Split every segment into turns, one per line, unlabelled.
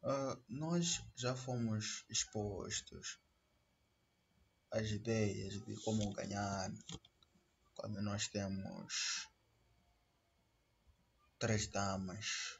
Nós já fomos expostos às ideias de como ganhar quando nós temos três damas,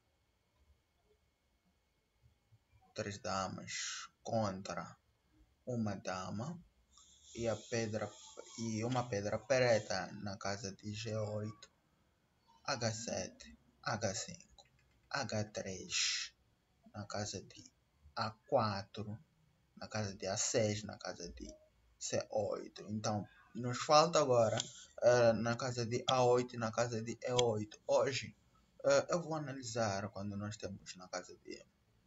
contra uma dama e uma pedra preta na casa de G8, H7, H5, H3 na casa de A4, na casa de A6, na casa de C8. Então, nos falta agora na casa de A8 e na casa de E8. Hoje, eu vou analisar quando nós temos na casa de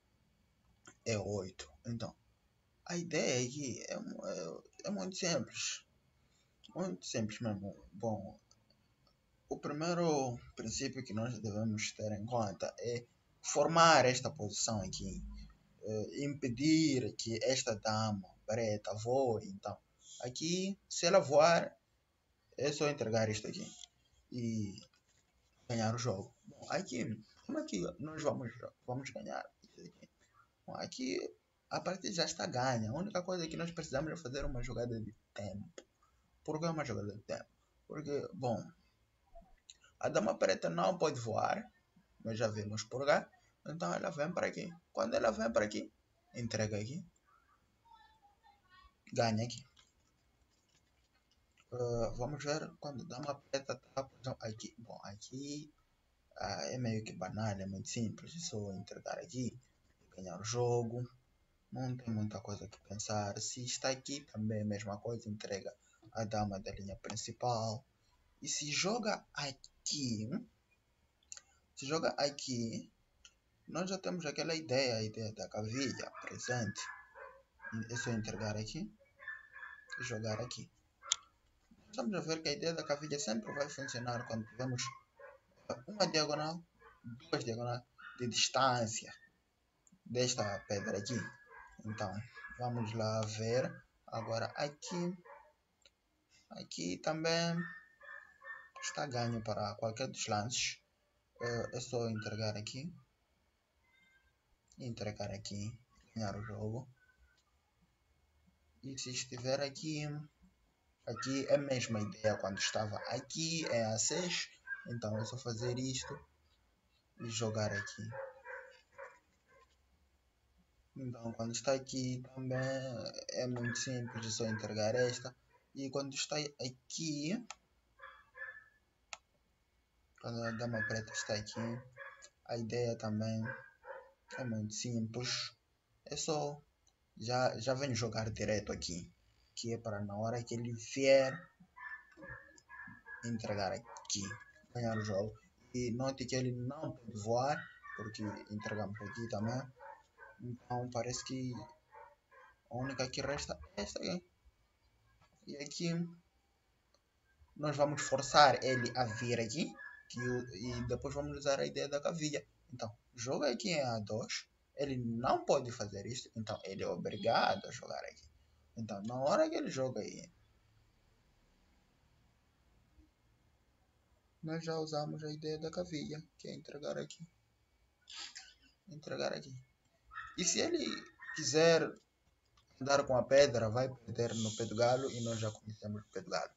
E8. Então, a ideia aqui é muito simples. Muito simples mesmo. Bom, o primeiro princípio que nós devemos ter em conta é formar esta posição aqui, impedir que esta dama preta voe. Então, aqui, se ela voar, é só entregar isto aqui e ganhar o jogo. Bom, aqui, como é que nós vamos ganhar isso aqui? Bom, aqui a partida já está ganha. A única coisa que nós precisamos é fazer uma jogada de tempo. Por que uma jogada de tempo? Porque, bom, a dama preta não pode voar, nós já vimos por cá, então ela vem para aqui. Quando ela vem para aqui, entrega aqui, ganha aqui. Vamos ver quando a dama preta está aqui. Bom, aqui é meio que banal, é muito simples, é só entregar aqui, ganhar o jogo. Não tem muita coisa que pensar. Se está aqui também é a mesma coisa, entrega a dama da linha principal. E se joga aqui, nós já temos aquela ideia, a ideia da cavilha presente. É só entregar aqui e jogar aqui. Estamos a ver que a ideia da cavilha sempre vai funcionar quando tivermos uma diagonal, duas diagonais de distância desta pedra aqui. Então, vamos lá ver. Agora aqui também está ganho para qualquer dos lances. É só entregar aqui, ganhar o jogo. E se estiver aqui é a mesma ideia quando estava aqui, é A6. Então é só fazer isto e jogar aqui. Então quando está aqui também é muito simples, é só entregar esta. E quando está aqui, quando a dama preta está aqui, a ideia também é muito simples. É só já vem jogar direto aqui, que é para na hora que ele vier entregar aqui, ganhar o jogo. E note que ele não pode voar, porque entregamos aqui também. Então parece que a única que resta é esta aqui. E aqui nós vamos forçar ele a vir aqui, e depois vamos usar a ideia da cavilha. Então, joga aqui em A2, ele não pode fazer isso, então ele é obrigado a jogar aqui. Então, na hora que ele joga aí, nós já usamos a ideia da cavilha, que é entregar aqui. E se ele quiser andar com a pedra, vai perder no pé do galo, e nós já conhecemos o pé do galo.